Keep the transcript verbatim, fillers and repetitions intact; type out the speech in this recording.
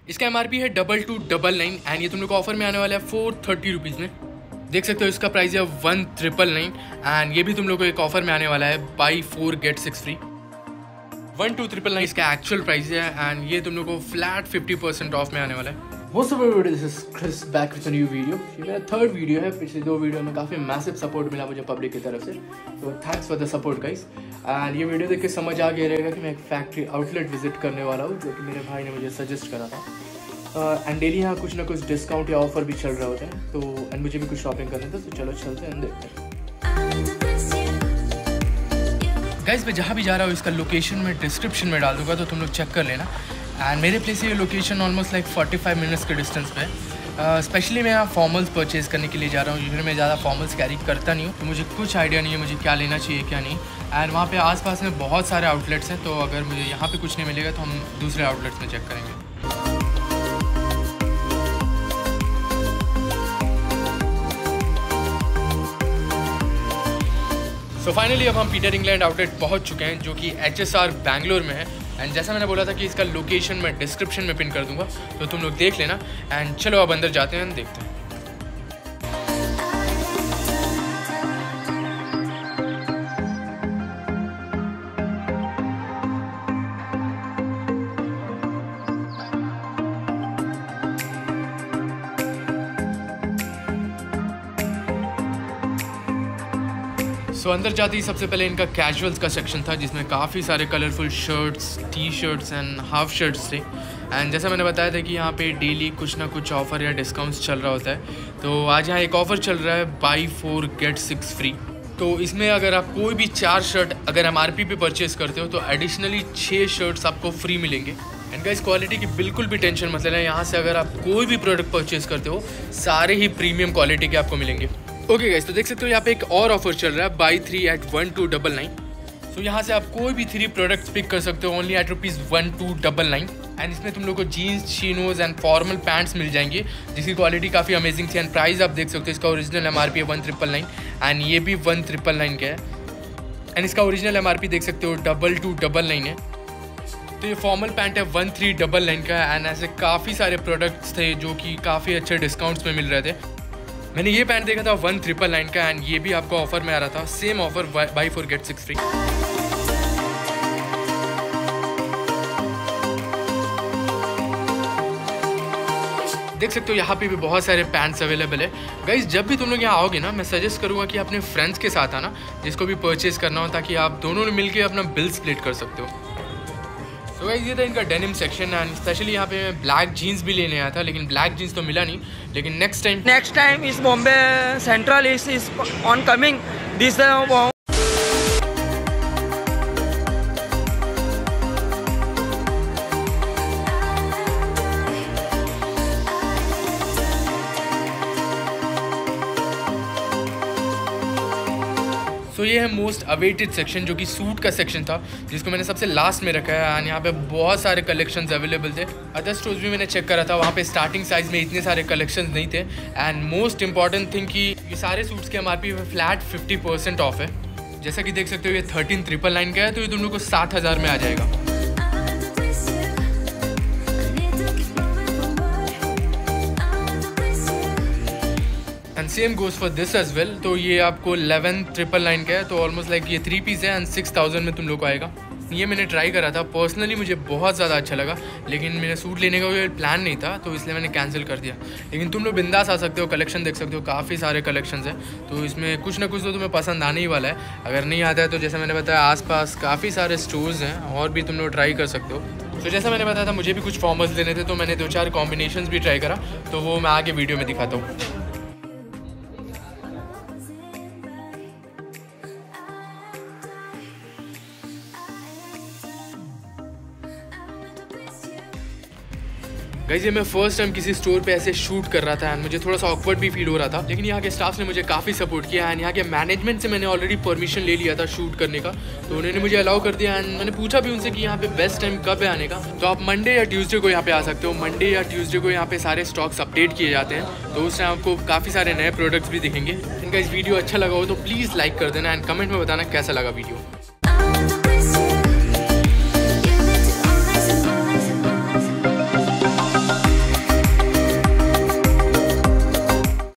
इसका M R P है double two double nine and ये तुम लोग को ऑफर में आने वाला है फोर थर्टी रुपीज़ में। देख सकते हो इसका प्राइस है वन ट्रिपल नाइन एंड ये भी तुम लोग को एक ऑफर में आने वाला है buy four get six free. One two triple nine इसका एक्चुअल प्राइस है एंड ये तुम लोग को फ्लैट फिफ्टी परसेंट ऑफ में आने वाला है। What's up everybody, this is Chris back with a new video। ये मेरा थर्ड वीडियो है। पिछले दो वीडियो में काफ़ी मैसिव सपोर्ट मिला मुझे पब्लिक की तरफ से, तो thanks for the support guys. And ये वीडियो देख के समझ आ गया रहेगा कि मैं एक फैक्ट्री आउटलेट विजिट करने वाला हूँ, जो कि मेरे भाई ने मुझे सजेस्ट करा था। एंड डेली यहाँ कुछ ना कुछ डिस्काउंट या ऑफर भी चल रहा होता है, तो एंड मुझे भी कुछ शॉपिंग करना था, तो चलो चलते हैं देखते हैं। गाइस मैं जहाँ भी जा रहा हूँ इसका लोकेशन मैं डिस्क्रिप्शन में डाल दूँगा, तो तुम लोग चेक कर लेना। एंड मेरे प्लेस से ये location almost like forty five minutes के डिस्टेंस पे है। स्पेशली uh, मैं यहाँ फॉर्मल्स परचेज़ करने के लिए जा रहा हूँ। यूजुअली मैं ज़्यादा फॉर्मल्स कैरी करता नहीं हूँ, तो मुझे कुछ आइडिया नहीं है मुझे क्या लेना चाहिए क्या नहीं। एंड वहाँ पे आसपास में बहुत सारे आउटलेट्स हैं, तो अगर मुझे यहाँ पे कुछ नहीं मिलेगा तो हम दूसरे आउटलेट्स में चेक करेंगे। सो so फाइनली अब हम पीटर इंग्लैंड आउटलेट पहुँच चुके हैं, जो कि एच एस आर बैंगलोर में है। एंड जैसा मैंने बोला था कि इसका लोकेशन मैं डिस्क्रिप्शन में पिन कर दूंगा, तो तुम लोग देख लेना। एंड चलो अब अंदर जाते हैं, देखते हैं। तो अंदर जाते ही सबसे पहले इनका कैजुअल्स का सेक्शन था, जिसमें काफ़ी सारे colourful shirts, t shirts and half shirts थे। एंड जैसा मैंने बताया था कि यहाँ पे डेली कुछ ना कुछ ऑफ़र या डिस्काउंट्स चल रहा होता है, तो आज यहाँ एक ऑफ़र चल रहा है buy four get six free. तो इसमें अगर आप कोई भी चार शर्ट अगर एम आर पी पे परचेज़ करते हो, तो एडिशनली छः शर्ट्स आपको फ्री मिलेंगे। एंड गाइस क्वालिटी की बिल्कुल भी टेंशन मत लेना, यहाँ से अगर आप कोई भी प्रोडक्ट परचेज़ करते हो सारे ही प्रीमियम क्वालिटी के आपको मिलेंगे। ओके गाइस, तो देख सकते हो यहाँ पे एक और ऑफर चल रहा है buy three at one two double nine. So यहाँ से आप कोई भी थ्री प्रोडक्ट्स पिक कर सकते हो only at rupees one two double nine. And इसमें तुम लोग को jeans, chinos and formal pants मिल जाएंगे, जिसकी क्वालिटी काफ़ी अमेजिंग थी। एंड प्राइस आप देख सकते हो, इसका ओरिजिनल एम आर पी है वन ट्रिपल नाइन एंड ये भी वन ट्रिपल नाइन का है। एंड इसका ओरिजिनल एम आर पी देख सकते हो डबल टू डबल नाइन है। तो ये फॉर्मल पैंट है वन थ्री डबल नाइन का। एंड ऐसे काफ़ी सारे प्रोडक्ट्स थे जो कि काफ़ी अच्छे डिस्काउंट्स में मिल रहे थे। मैंने ये पैंट देखा था वन ट्रिपल नाइन का, एंड ये भी आपको ऑफर में आ रहा था, same offer buy four get six free. देख सकते हो यहाँ पे भी बहुत सारे पैंट्स अवेलेबल है। गाइस जब भी तुम लोग यहाँ आओगे ना, मैं सजेस्ट करूँगा कि अपने फ्रेंड्स के साथ आना, जिसको भी परचेज करना हो, ताकि आप दोनों ने मिलकर अपना बिल स्प्लिट कर सकते हो। तो गाइस ये था इनका डेनिम सेक्शन, एंड स्पेशली यहाँ पे मैं ब्लैक जीन्स भी लेने आया था, लेकिन ब्लैक जीन्स तो मिला नहीं। लेकिन नेक्स्ट टाइम नेक्स्ट टाइम इस Bombay central is is on coming this so so, ये है मोस्ट अवेटेड सेक्शन, जो कि सूट का सेक्शन था, जिसको मैंने सबसे लास्ट में रखा है। एंड यहाँ पे बहुत सारे कलेक्शंस अवेलेबल थे। अदर स्टोर्स भी मैंने चेक करा था, वहाँ पे स्टार्टिंग साइज़ में इतने सारे कलेक्शंस नहीं थे। एंड मोस्ट इंपॉर्टेंट थिंग कि ये सारे सूट्स के एम आर पी पे फ्लैट फिफ्टी परसेंट ऑफ है। जैसा कि देख सकते हो ये थर्टीन ट्रिपल नाइन का है, तो ये तुम लोग को सात हज़ार में आ जाएगा। And same goes for this as well. तो ये आपको इलेवन ट्रिपल नाइन का है, तो ऑलमोस्ट लाइक ये थ्री पीस है एंड सिक्स थाउजेंड में तुम लोग को आएगा। ये मैंने ट्राई करा था, पर्सनली मुझे बहुत ज़्यादा अच्छा लगा, लेकिन मेरा सूट लेने का कोई प्लान नहीं था, तो इसलिए मैंने कैंसिल कर दिया। लेकिन तुम लोग बिंदास आ सकते हो, कलेक्शन देख सकते हो, काफ़ी सारे कलेक्शंस हैं, तो इसमें कुछ ना कुछ तो तुम्हें पसंद आने ही वाला है। अगर नहीं आता है तो जैसा मैंने बताया आसपास काफ़ी सारे स्टोर्स हैं, और भी तुम लोग ट्राई कर सकते हो। तो जैसा मैंने बताया था मुझे भी कुछ फॉर्मल्स लेने थे, तो मैंने दो चार कॉम्बिनेशन भी ट्राई करा, तो वो मैं आगे वीडियो में दिखाता हूँ। गाइस ये मैं फर्स्ट टाइम किसी स्टोर पे ऐसे शूट कर रहा था, एंड मुझे थोड़ा सा ऑकवर्ड भी फील हो रहा था, लेकिन यहाँ के स्टाफ ने मुझे काफ़ी सपोर्ट किया। एंड यहाँ के मैनेजमेंट से मैंने ऑलरेडी परमिशन ले लिया था शूट करने का, तो उन्होंने मुझे अलाउ कर दिया। एंड मैंने पूछा भी उनसे कि यहाँ पे बेस्ट टाइम कब है आने का, तो आप मंडे या ट्यूसडे को यहाँ पे आ सकते हो। मंडे या ट्यूसडे को यहाँ पे सारे स्टॉक्स अपडेट किए जाते हैं, तो उस टाइम आपको काफ़ी सारे नए प्रोडक्ट्स भी दिखेंगे। इनका इस वीडियो अच्छा लगा हो तो प्लीज़ लाइक कर देना, एंड कमेंट में बताना कैसा लगा वीडियो।